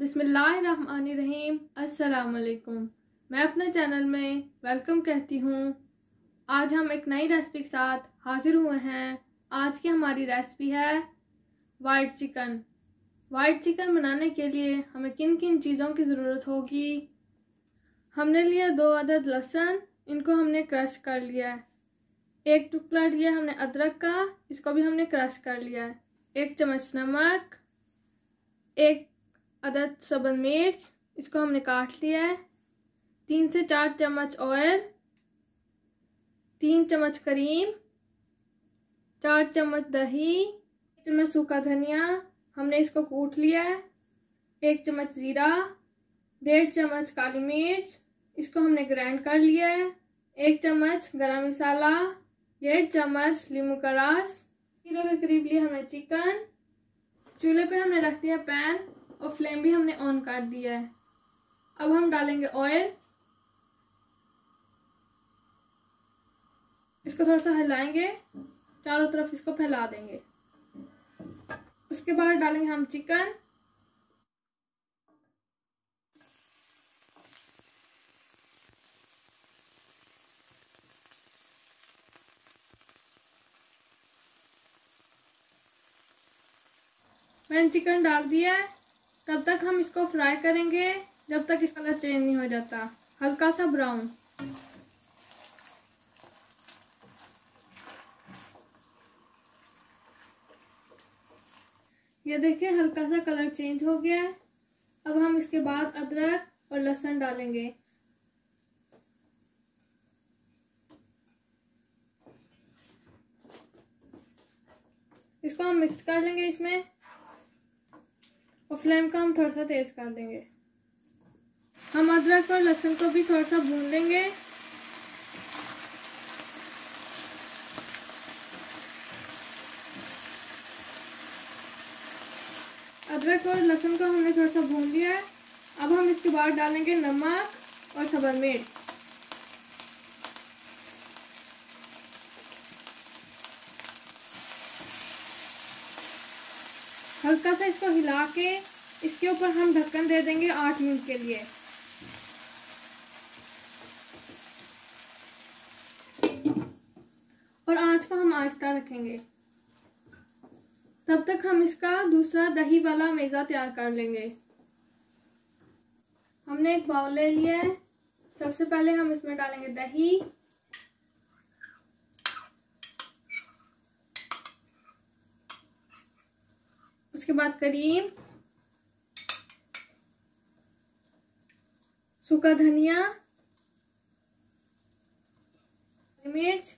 बिस्मिल्लाहिर्रहमानिर्रहीम। अस्सलाम वालेकुम। मैं अपने चैनल में वेलकम कहती हूँ। आज हम एक नई रेसिपी के साथ हाजिर हुए हैं। आज की हमारी रेसिपी है वाइट चिकन। वाइट चिकन बनाने के लिए हमें किन किन चीज़ों की ज़रूरत होगी। हमने लिया 2 अदद लहसुन, इनको हमने क्रश कर लिया है। 1 टुकड़ा लिया हमने अदरक का, इसको भी हमने क्रश कर लिया है। 1 चम्मच नमक, 1 अदद सब्ज़ मिर्च, इसको हमने काट लिया है। 3 से 4 चम्मच ऑयल, 3 चम्मच करीम, 4 चम्मच दही, 1 चम्मच सूखा धनिया, हमने इसको कूट लिया है। 1 चम्मच ज़ीरा, 1.5 चम्मच काली मिर्च, इसको हमने ग्राइंड कर लिया है। 1 चम्मच गरम मसाला, 1.5 चम्मच नींबू का रस। किलो के करीब लिया हमने चिकन। चूल्हे पे हमने रख दिया पैन और फ्लेम भी हमने ऑन कर दिया है। अब हम डालेंगे ऑयल, इसको थोड़ा सा हिलाएंगे, चारों तरफ इसको फैला देंगे। उसके बाद डालेंगे हम चिकन। मैंने चिकन डाल दिया है। तब तक हम इसको फ्राई करेंगे जब तक इसका कलर चेंज नहीं हो जाता, हल्का सा ब्राउन। ये देखिए हल्का सा कलर चेंज हो गया है। अब हम इसके बाद अदरक और लहसुन डालेंगे। इसको हम मिक्स कर लेंगे इसमें, और फ्लेम का हम थोड़ा सा तेज कर देंगे। हम अदरक और लहसुन को भी थोड़ा सा भून लेंगे। अदरक और लहसुन को हमने थोड़ा सा भून लिया है। अब हम इसके बाद डालेंगे नमक और सब्ज़ मिर्च। हल्का सा इसको हिला के इसके ऊपर हम ढक्कन दे देंगे 8 मिनट के लिए। और आंच को हम आहिस्ता रखेंगे। तब तक हम इसका दूसरा दही वाला मेज़ा तैयार कर लेंगे। हमने एक बाउल ले लिया है। सबसे पहले हम इसमें डालेंगे दही, उसके बाद करीम, सूखा धनिया, मिर्च,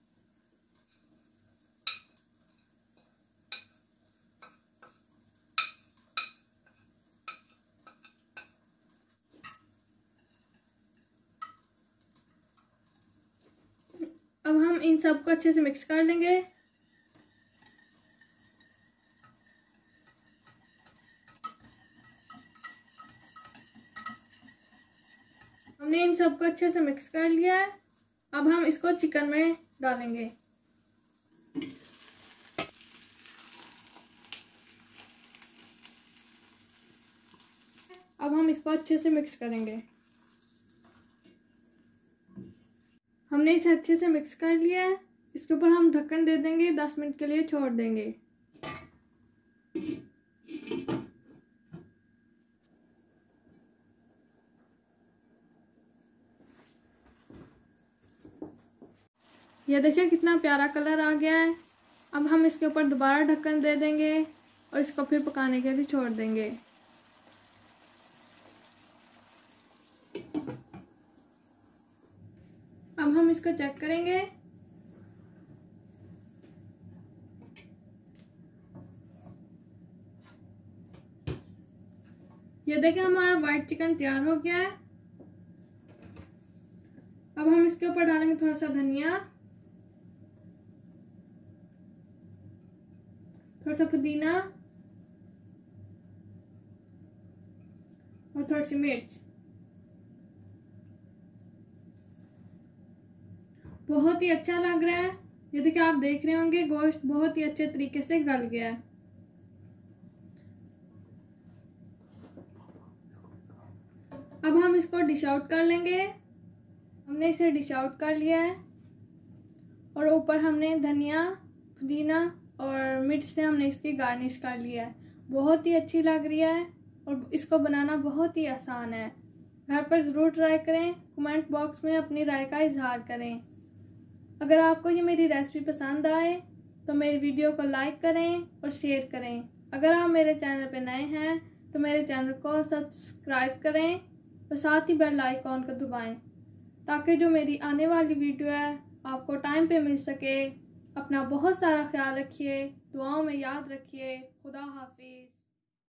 अब हम इन सबको अच्छे से मिक्स कर लेंगे। हमने इन सबको अच्छे से मिक्स कर लिया है। अब हम इसको चिकन में डालेंगे। अब हम इसको अच्छे से मिक्स करेंगे। हमने इसे अच्छे से मिक्स कर लिया है। इसके ऊपर हम ढक्कन दे देंगे, 10 मिनट के लिए छोड़ देंगे। यह देखिए कितना प्यारा कलर आ गया है। अब हम इसके ऊपर दोबारा ढक्कन दे देंगे और इसको फिर पकाने के लिए छोड़ देंगे। अब हम इसको चेक करेंगे। ये देखिए हमारा वाइट चिकन तैयार हो गया है। अब हम इसके ऊपर डालेंगे थोड़ा सा धनिया, थोड़ा सा पुदीना और थोड़ी सी मिर्च। बहुत ही अच्छा लग रहा है। ये देखिए आप देख रहे होंगे गोश्त बहुत ही अच्छे तरीके से गल गया है। अब हम इसको डिश आउट कर लेंगे। हमने इसे डिश आउट कर लिया है और ऊपर हमने धनिया, पुदीना और मिर्च से हमने इसकी गार्निश कर लिया है। बहुत ही अच्छी लग रही है और इसको बनाना बहुत ही आसान है। घर पर ज़रूर ट्राई करें। कमेंट बॉक्स में अपनी राय का इजहार करें। अगर आपको ये मेरी रेसिपी पसंद आए तो मेरी वीडियो को लाइक करें और शेयर करें। अगर आप मेरे चैनल पर नए हैं तो मेरे चैनल को सब्सक्राइब करें और साथ ही बेल आइकॉन को दबाएं ताकि जो मेरी आने वाली वीडियो है आपको टाइम पे मिल सके। अपना बहुत सारा ख्याल रखिए, दुआओं में याद रखिए। खुदा हाफिज़।